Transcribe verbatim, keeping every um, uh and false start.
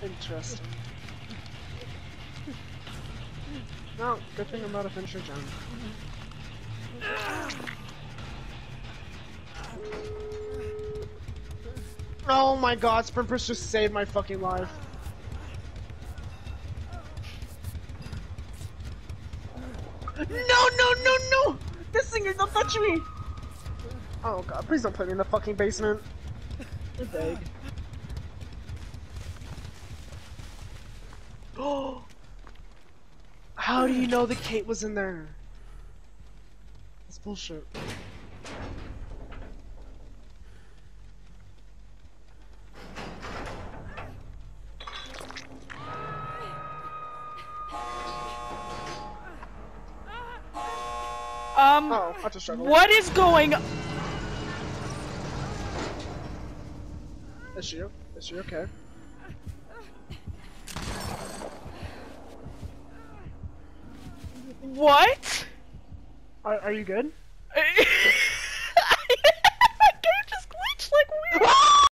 Interesting. No, good thing I'm not a finisher gen. Oh my god, Sprint Push just saved my fucking life. No, no, no, no! This thing is, don't touch me! Oh god, please don't put me in the fucking basement. You're big. Oh! How do you know the Kate was in there? That's bullshit. Um, oh, I just struggled. What is going on? Is she, is she okay? What? Are, are you good?